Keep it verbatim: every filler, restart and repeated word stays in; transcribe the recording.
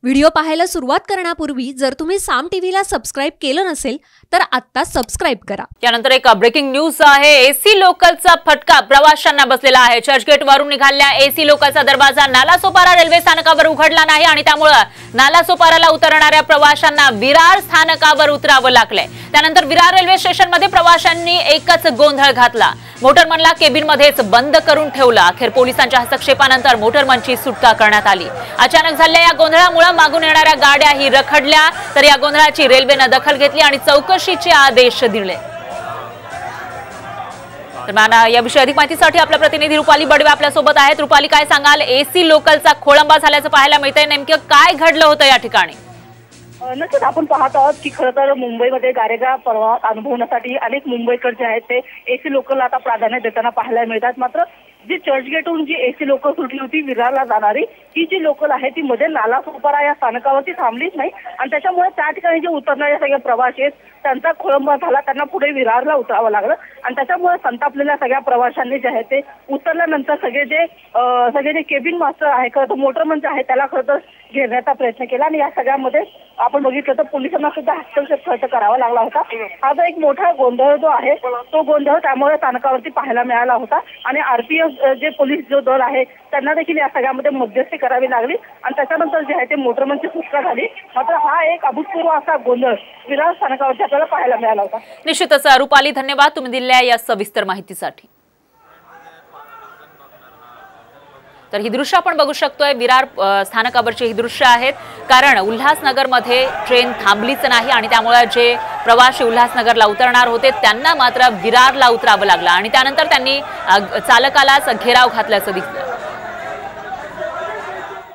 Video पाहायला सुरुवात करण्यापूर्वी जर तुम्ही साम टीव्हीला सबस्क्राइब केलं नसेल तर आत्ता सबस्क्राइब करा। त्यानंतर एक ब्रेकिंग न्यूज आहे। एसी लोकलचा फटका प्रवाशांना बसलेला आहे। चर्चगेट वरून निघालेल्या एसी लोकलचा दरवाजा नालासोपारा रेल्वे स्थानकावर उघडला नाही आणि त्यामुळे नालासोपाराला उतरणाऱ्या प्रवाशांना विरार स्थानकावर उतरावं लागलंय। त्यानंतर विरार रेल्वे स्टेशन मध्ये प्रवाशांनी एकच गोंधळ घातला। मोटरमनला केबिन मध्येच बंद करून ठेवलं। अखेर पोलिसांच्या हस्तक्षेपानंतर मोटरमनची सुटका करण्यात आली। अचानक झालेल्या या गोंधळामुळे मागून येणाऱ्या गाड्याही रखडल्या, तर या गोंधळाची रेल्वेने दखल घेतली आणि चौकशीचे आदेश दिले। दरम्यान याविषयी अधिक माहितीसाठी आपला प्रतिनिधी रुपाली बडवे आपल्या सोबत आहेत। रुपाली, काय सांगाल? एसी लोकलचा खोळंबा झाल्याचं पाहायला मिळतंय, नेमकं काय घडलं होतं या ठिकाणी? नक्कीच आपण पाहत आहोत की खरं तर मुंबईमध्ये गारेगा प्रवास अनुभवण्यासाठी अनेक मुंबईकर जे आहेत ते एसी लोकलला आता प्राधान्य देताना पाहायला मिळतात। मात्र जी चर्चगेटहून जी एसी लोकल सुटली होती विरारला जाणारी, ही जी लोकल आहे ती मध्ये नालासोपारा या स्थानकावरती थांबलीच नाही आणि त्याच्यामुळे त्या ठिकाणी जे उतरणारे सगळे प्रवासी आहेत त्यांचा खोळंबा झाला। त्यांना पुढे विरारला उतरावं लागलं आणि त्याच्यामुळे संतापलेल्या सगळ्या प्रवाशांनी जे आहे ते उतरल्यानंतर सगळे जे सगळे जे केबिन मास्टर आहे, खरं तर मोटरमन जे आहे त्याला खरं तर घेण्याचा प्रयत्न केला आणि या सगळ्यामध्ये आपण बघितलं तर पोलिसांना सुद्धा हस्तक्षेप खर्च करावा लागला होता। हा जो एक मोठा गोंधळ जो आहे तो गोंधळ त्यामुळे स्थानकावरती पाहायला मिळाला होता आणि आरपीएफ जे पोलीस जो दल आहे त्यांना देखील या सगळ्यामध्ये मध्यस्थी करावी लागली आणि त्याच्यानंतर जे आहे ते मोटरमनची सुटका झाली। मात्र हा एक अभूतपूर्व असा गोंधळ विरार स्थानकावरती आपल्याला पाहायला मिळाला होता। निश्चितच रुपाली, धन्यवाद तुम्ही दिलेल्या या सविस्तर माहितीसाठी। तर ही दृश्य आपण बघू शकतोय, विरार स्थानकावरची ही दृश्य आहेत। कारण उल्हासनगर मध्ये ट्रेन थांबलीच नाही आणि त्यामुळे जे प्रवासी उल्हासनगरला उतरणार होते त्यांना मात्र विरारला उतरावं लागलं आणि त्यानंतर त्यांनी चालकालाच घेराव घातल्याचं दिसलं।